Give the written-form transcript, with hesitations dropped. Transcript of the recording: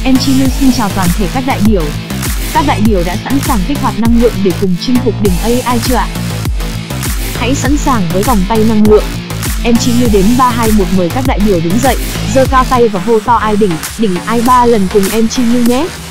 Em Chi Lưu xin chào toàn thể các đại biểu. Các đại biểu đã sẵn sàng kích hoạt năng lượng để cùng chinh phục đỉnh AI chưa ạ? Hãy sẵn sàng với vòng tay năng lượng. Em Chi Lưu đến 3 2 1 mời các đại biểu đứng dậy, giơ cao tay và hô to ai đỉnh, đỉnh ai 3 lần cùng em Chi Lưu nhé.